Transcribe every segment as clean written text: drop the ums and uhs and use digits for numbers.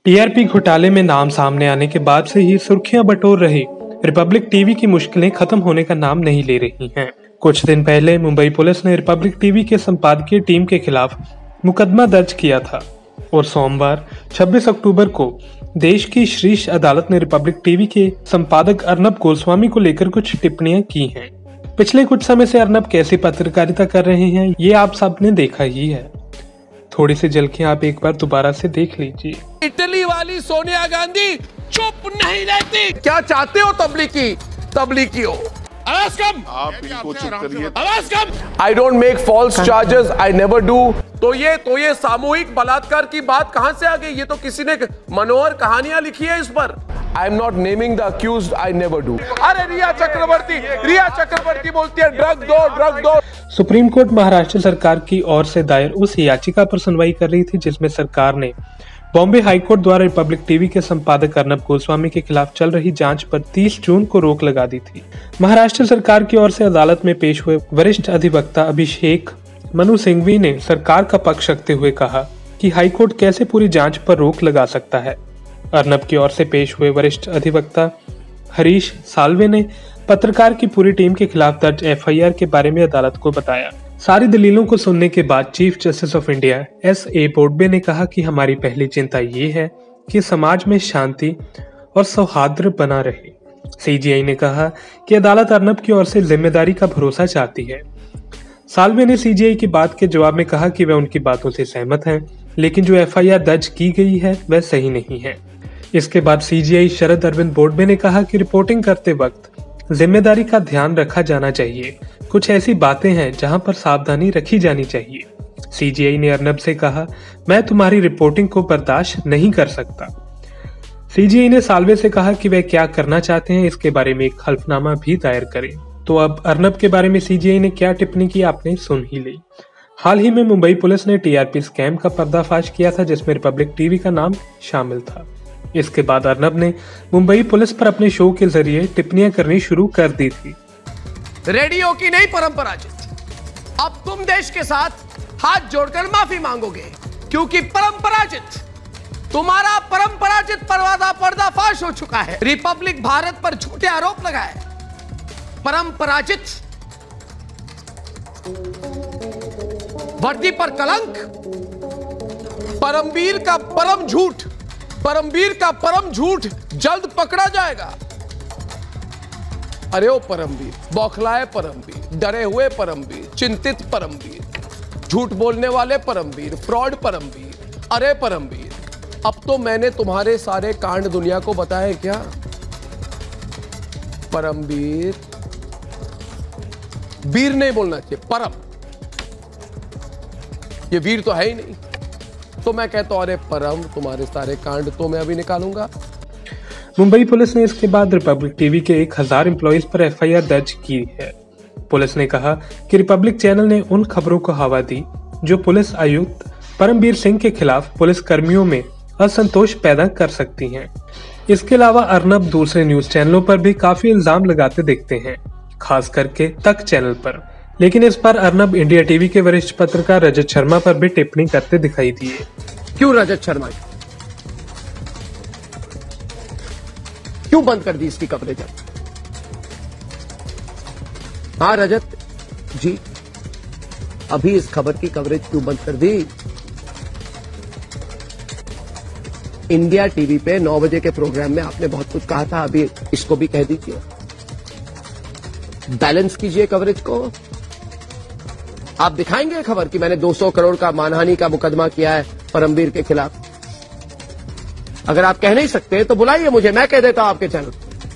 TRP घोटाले में नाम सामने आने के बाद से ही सुर्खियां बटोर रही रिपब्लिक टीवी की मुश्किलें खत्म होने का नाम नहीं ले रही हैं। कुछ दिन पहले मुंबई पुलिस ने रिपब्लिक टीवी के संपादकीय टीम के खिलाफ मुकदमा दर्ज किया था और सोमवार 26 अक्टूबर को देश की शीर्ष अदालत ने रिपब्लिक टीवी के संपादक अर्नब गोस्वामी को लेकर कुछ टिप्पणियां की हैं। पिछले कुछ समय से अर्नब कैसी पत्रकारिता कर रहे हैं ये आप सबने देखा ही है। थोड़ी सी झलकियां आप एक बार दोबारा से देख लीजिए। इटली वाली सोनिया गांधी चुप नहीं रहती। क्या चाहते हो? तबलीगी हो। आवाज कम। आप इनको चुप करिए। आवाज कम। I don't make false charges. I never do. तो ये सामूहिक बलात्कार की बात कहां से आ गई? ये तो किसी ने मनोहर कहानियां लिखी है इस पर। I am not naming the accused. I never do. अरे रिया चक्रवर्ती बोलती है ड्रग दो। सुप्रीम कोर्ट महाराष्ट्र सरकार की ओर से दायर उस याचिका पर सुनवाई कर रही थी जिसमें सरकार ने बॉम्बे हाईकोर्ट द्वारा रिपब्लिक टीवी के संपादक अर्नब गोस्वामी के खिलाफ चल रही जांच पर 30 जून को रोक लगा दी थी। महाराष्ट्र सरकार की ओर से अदालत में पेश हुए वरिष्ठ अधिवक्ता अभिषेक मनु सिंघवी ने सरकार का पक्ष रखते हुए कहा कि हाईकोर्ट कैसे पूरी जांच पर रोक लगा सकता है। अर्नब की ओर से पेश हुए वरिष्ठ अधिवक्ता हरीश साल्वे ने पत्रकार की पूरी टीम के खिलाफ दर्ज एफआईआर के बारे में अदालत को बताया। सारी दलीलों को सुनने के बाद chief justice of India S A. Bobde ने कहा कि हमारी पहली चिंता ये है कि समाज में शांति और सौहार्द बना रहे। सीजीआई ने कहा कि अदालत अर्नब की ओर से जिम्मेदारी का भरोसा चाहती है। साल्वे ने सीजीआई की बात के जवाब में कहा कि वे उनकी बातों से सहमत हैं, लेकिन जो एफआईआर दर्ज की गई है वह सही नहीं है। इसके बाद सीजीआई शरद अरविंद बोबडे ने कहा कि रिपोर्टिंग करते वक्त जिम्मेदारी का ध्यान रखा जाना चाहिए। कुछ ऐसी बातें हैं जहां पर सावधानी रखी जानी चाहिए। सीजीआई ने अर्नब से कहा, मैं तुम्हारी रिपोर्टिंग को बर्दाश्त नहीं कर सकता। सीजीआई ने साल्वे से कहा कि वे क्या करना चाहते हैं इसके बारे में एक हल्फनामा भी दायर करें। तो अब अर्नब के बारे में सीजीआई ने क्या टिप्पणी की आपने सुन ही ली। हाल ही में मुंबई पुलिस ने टीआरपी स्कैम का पर्दाफाश किया था जिसमें रिपब्लिक टीवी का नाम शामिल था। इसके बाद अर्नब ने मुंबई पुलिस पर अपने शो के जरिए टिप्पणियां करनी शुरू कर दी थी। रेडियो की नई परंपराजित, अब तुम देश के साथ हाथ जोड़कर माफी मांगोगे क्योंकि तुम्हारा परंपराजित पर्दाफाश हो चुका है। रिपब्लिक भारत पर झूठे आरोप लगाए। परंपराजित वर्दी पर कलंक, परमवीर का परम झूठ जल्द पकड़ा जाएगा। अरे ओ परमवीर, बौखलाए परमवीर, डरे हुए परमवीर, चिंतित परमवीर, झूठ बोलने वाले परमवीर, फ्रॉड परमवीर, अरे परमवीर, अब तो मैंने तुम्हारे सारे कांड दुनिया को बताए क्या? परमवीर, वीर नहीं बोलना चाहिए, परम। ये वीर तो है ही नहीं। तो मैं कहता हूं अरे परम, तुम्हारे सारे कांड तो मैं अभी निकालूंगा। मुंबई पुलिस ने इसके बाद रिपब्लिक टीवी के 1000 एम्प्लॉइज पर एफआईआर दर्ज की है। पुलिस ने कहा कि रिपब्लिक चैनल ने उन खबरों को हवा दी जो पुलिस आयुक्त परमवीर सिंह के खिलाफ पुलिस कर्मियों में असंतोष पैदा कर सकती हैं। इसके अलावा अर्नब दूसरे न्यूज चैनलों पर भी काफी इल्जाम लगाते दिखते हैं, खास करके तक चैनल पर। लेकिन इस बार अर्नब इंडिया टीवी के वरिष्ठ पत्रकार रजत शर्मा पर भी टिप्पणी करते दिखाई दिए। क्यों रजत शर्मा? क्यों बंद कर दी इसकी कवरेज? हाँ रजत जी, अभी इस खबर की कवरेज क्यों बंद कर दी? इंडिया टीवी पे 9 बजे के प्रोग्राम में आपने बहुत कुछ कहा था, अभी इसको भी कह दीजिए। बैलेंस कीजिए कवरेज को। आप दिखाएंगे खबर कि मैंने 200 करोड़ का मानहानि का मुकदमा किया है परमवीर के खिलाफ? अगर आप कह नहीं सकते तो बुलाइए मुझे, मैं कह देता हूं आपके चैनल।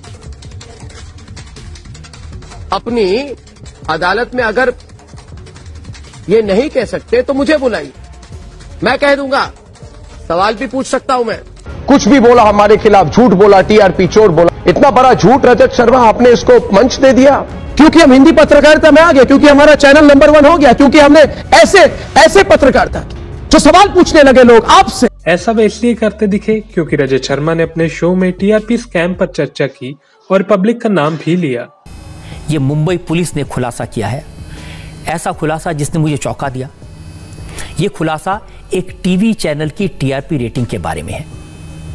अपनी अदालत में अगर ये नहीं कह सकते तो मुझे बुलाइए, मैं कह दूंगा। सवाल भी पूछ सकता हूं मैं। कुछ भी बोला हमारे खिलाफ, झूठ बोला, टीआरपी चोर बोला। इतना बड़ा झूठ रजत शर्मा, आपने इसको मंच दे दिया क्योंकि हम हिंदी पत्रकारिता में आ गए, क्योंकि हमारा चैनल नंबर 1 हो गया, क्योंकि हमने ऐसे पत्रकारिता जो सवाल पूछने लगे लोग आपसे। ऐसा वे इसलिए करते दिखे क्योंकि रजत शर्मा ने अपने शो में टीआरपी स्कैम पर चर्चा की और रिपब्लिक का नाम भी लिया। ये मुंबई पुलिस ने खुलासा किया है, ऐसा खुलासा जिसने मुझे चौंका दिया। ये खुलासा एक टीवी चैनल की टीआरपी रेटिंग के बारे में है।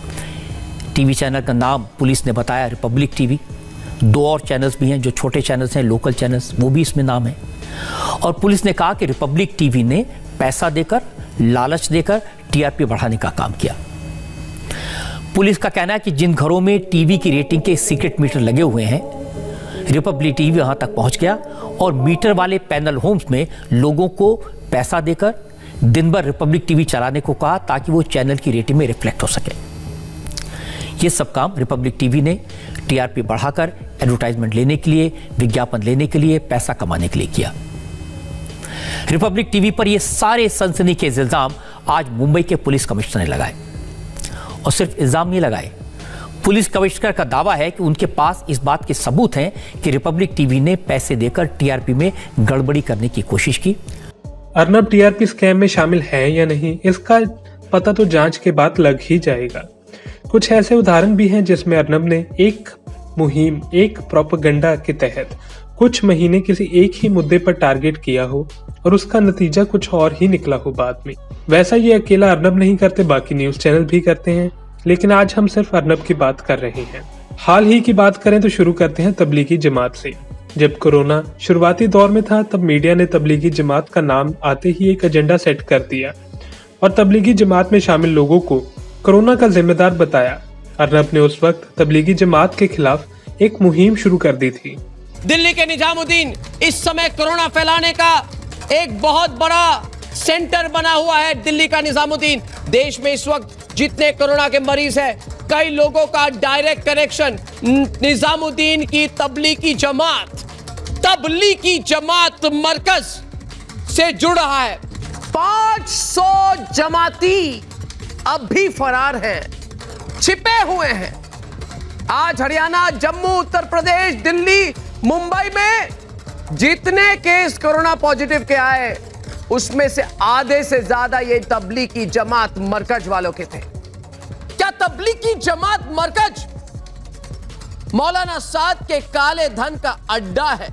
टीवी चैनल का नाम पुलिस ने बताया रिपब्लिक टीवी। 2 और चैनल्स भी हैं जो छोटे चैनल्स हैं, लोकल चैनल्स, वो भी इसमें नाम है। और पुलिस ने कहा कि रिपब्लिक टीवी ने पैसा देकर, लालच देकर टीआरपी बढ़ाने का काम किया। पुलिस का कहना है कि जिन घरों में टीवी की रेटिंग के सीक्रेट मीटर लगे हुए हैं, रिपब्लिक टीवी वहां तक पहुंच गया और मीटर वाले पैनल होम्स में लोगों को पैसा देकर दिन भर रिपब्लिक टीवी चलाने को कहा ताकि वो चैनल की रेटिंग में रिफ्लेक्ट हो सके। ये सब काम रिपब्लिक टीवी ने टीआरपी बढ़ाकर एडवर्टाइजमेंट लेने के लिए, विज्ञापन लेने के लिए, पैसा कमाने के लिए किया। रिपब्लिक टीवी पर ये सारे सनसनीखेज इल्जाम आज मुंबई के पुलिस कमिश्नर ने लगाए। और सिर्फ इल्जाम नहीं लगाए, पुलिस कमिश्नर का दावा है कि उनके पास इस बात के सबूत हैं कि रिपब्लिक टीवी ने पैसे देकर टीआरपी में गड़बड़ी करने की कोशिश की। अर्नब टीआरपी स्कैम में शामिल है या नहीं, इसका पता तो जांच के बाद लग ही जाएगा। कुछ ऐसे उदाहरण भी हैं जिसमें अर्नब ने एक मुहिम, एक प्रोपेगेंडा के तहत कुछ महीने किसी एक ही मुद्दे पर टारगेट किया हो और उसका नतीजा कुछ और ही निकला हो बाद में। वैसा ये अकेला अर्नब नहीं करते, बाकी न्यूज चैनल भी करते हैं, लेकिन आज हम सिर्फ अर्नब की बात कर रहे हैं। हाल ही की बात करें तो शुरू करते हैं तबलीगी जमात से। जब कोरोना शुरुआती दौर में था तब मीडिया ने तबलीगी जमात का नाम आते ही एक एजेंडा सेट कर दिया और तबलीगी जमात में शामिल लोगों को कोरोना का जिम्मेदार बताया। अर्नब ने उस वक्त तबलीगी जमात के खिलाफ एक मुहिम शुरू कर दी थी। दिल्ली के निजामुद्दीन इस समय कोरोना फैलाने का एक बहुत बड़ा सेंटर बना हुआ है। दिल्ली का निजामुद्दीन, देश में इस वक्त जितने कोरोना के मरीज हैं, कई लोगों का डायरेक्ट कनेक्शन निजामुद्दीन की तबलीगी जमात मरकज से जुड़ रहा है। 500 जमाती अब भी फरार हैं, छिपे हुए हैं। आज हरियाणा, जम्मू, उत्तर प्रदेश, दिल्ली, मुंबई में जितने केस कोरोना पॉजिटिव के आए उसमें से आधे से ज्यादा ये तबलीगी जमात मरकज वालों के थे। क्या तबलीगी जमात मरकज मौलाना साद के काले धन का अड्डा है?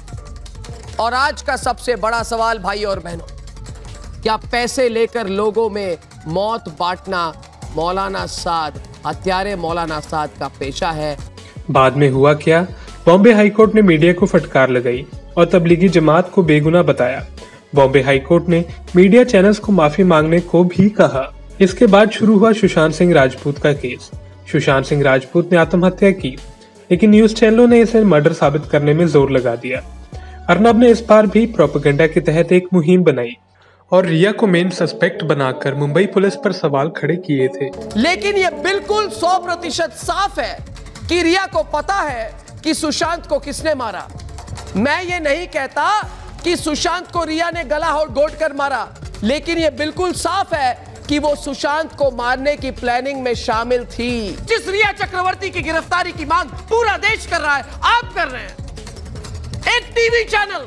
और आज का सबसे बड़ा सवाल भाई और बहनों, क्या पैसे लेकर लोगों में मौत बांटना मौलाना साद, हत्यारे मौलाना साद का पेशा है? बाद में हुआ क्या? बॉम्बे हाईकोर्ट ने मीडिया को फटकार लगाई और तबलीगी जमात को बेगुनाह बताया। बॉम्बे हाईकोर्ट ने मीडिया चैनल्स को माफी मांगने को भी कहा। इसके बाद शुरू हुआ सुशांत सिंह राजपूत का केस। सुशांत सिंह राजपूत ने आत्महत्या की, लेकिन न्यूज चैनलों ने इसे मर्डर साबित करने में जोर लगा दिया। अर्नब ने इस बार भी प्रोपेगेंडा के तहत एक मुहिम बनाई और रिया को मेन सस्पेक्ट बनाकर मुंबई पुलिस पर सवाल खड़े किए थे। लेकिन यह बिल्कुल 100% साफ है कि रिया को पता है कि सुशांत को किसने मारा। मैं ये नहीं कहता कि सुशांत को रिया ने गला घोट कर मारा, लेकिन यह बिल्कुल साफ है कि वो सुशांत को मारने की प्लानिंग में शामिल थी। जिस रिया चक्रवर्ती की गिरफ्तारी की मांग पूरा देश कर रहा है, आप कर रहे हैं। एक टीवी चैनल,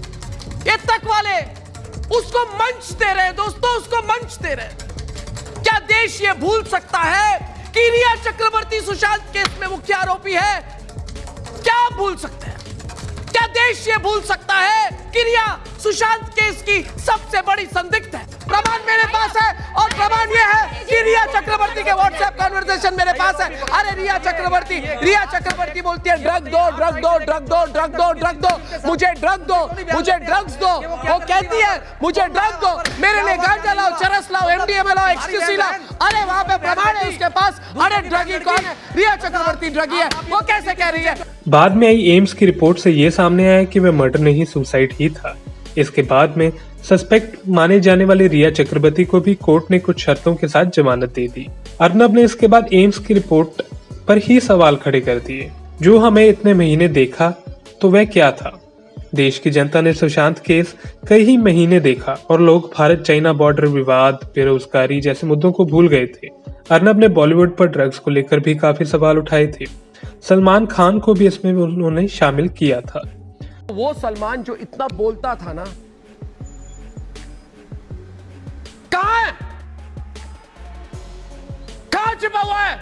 ये तक वाले उसको मंच दे रहे हैं। दोस्तों, उसको मंच दे रहे हैं। क्या देश ये भूल सकता है कि रिया चक्रवर्ती सुशांत केस में मुख्य आरोपी है? क्या आप भूल सकते हैं? क्या देश ये भूल सकता है कि रिया सुशांत केस की सबसे बड़ी संदिग्ध है? प्रमाण मेरे पास है और प्रमाण ये है कि रिया चक्रवर्ती के व्हाट्सएप कन्वर्सेशन मेरे पास है। अरे रिया चक्रवर्ती बोलती है ड्रग दो, ड्रग दो, ड्रग दो, ड्रग दो, ड्रग दो, मुझे ड्रग दो, मुझे ड्रग्स दो। वो कहती है मुझे ड्रग दो, मेरे लिए गांजा लाओ, चरस लाओ, एमडीएमए लाओ, एक्सक्यूसी लाओ। अरे वहां पे प्रमाण है उसके पास। अरे ड्रगी कौन है? रिया चक्रवर्ती ड्रगी है। वो कैसे कह रही है? बाद में आई एम्स की रिपोर्ट से ये सामने आया कि वह मर्डर नहीं, सुसाइड ही था। इसके बाद में सस्पेक्ट माने जाने वाले रिया चक्रवर्ती को भी कोर्ट ने कुछ शर्तों के साथ जमानत दे दी। अर्नब ने इसके बाद एम्स की रिपोर्ट पर ही सवाल खड़े कर दिए। जो हमें इतने महीने देखा तो वह क्या था? देश की जनता ने सुशांत केस कई ही महीने देखा और लोग भारत चाइना बॉर्डर विवाद, बेरोजगारी जैसे मुद्दों को भूल गए थे। अर्नब ने बॉलीवुड पर ड्रग्स को लेकर भी काफी सवाल उठाए थे। सलमान खान को भी इसमें उन्होंने शामिल किया था। वो सलमान जो इतना बोलता था ना, कहां है? कहां छिपा हुआ है?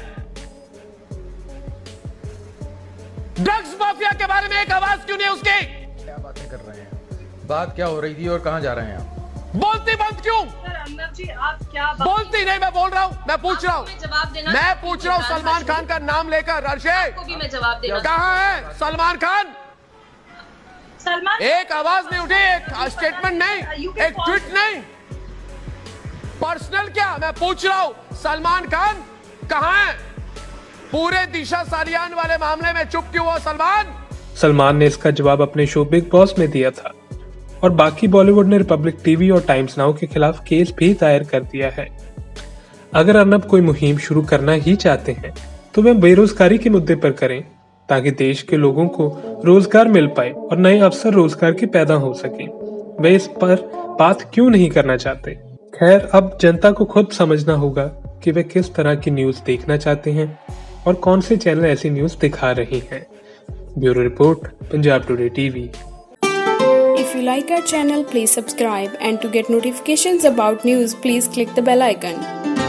ड्रग्स माफिया के बारे में एक आवाज क्यों नहीं उसकी? क्या बातें कर रहे हैं? बात क्या हो रही थी और कहां जा रहे हैं आप? बोलती बंद क्यों? सर अर्नब जी आप क्या बोलती नहीं, मैं बोल रहा हूँ, मैं पूछ रहा हूँ, जवाब देना, मैं पूछ रहा हूँ सलमान खान का नाम लेकर। अर्शे को भी मैं जवाब देना। कहाँ है सलमान खान? सलमान एक आवाज नहीं उठी, एक स्टेटमेंट नहीं, एक ट्वीट नहीं, पर्सनल क्या? मैं पूछ रहा हूँ सलमान खान कहाँ है? पूरे दिशा सालियान वाले मामले में चुप क्यों हो सलमान? सलमान ने इसका जवाब अपने शो बिग बॉस में दिया था और बाकी बॉलीवुड ने रिपब्लिक टीवी और टाइम्स नाउ के खिलाफ केस भी दायर कर दिया है। अगर अर्नब कोई मुहिम शुरू करना ही चाहते हैं तो वे बेरोजगारी के मुद्दे पर करें ताकि देश के लोगों को रोजगार मिल पाए और नए अवसर रोजगार के पैदा हो सके। वे इस पर बात क्यों नहीं करना चाहते? खैर, अब जनता को खुद समझना होगा कि वे किस तरह की न्यूज देखना चाहते हैं और कौन से चैनल ऐसी न्यूज दिखा रहे हैं। Bureau report, Punjab today TV. If you like our channel, please subscribe, and to get notifications about news, please click the bell icon.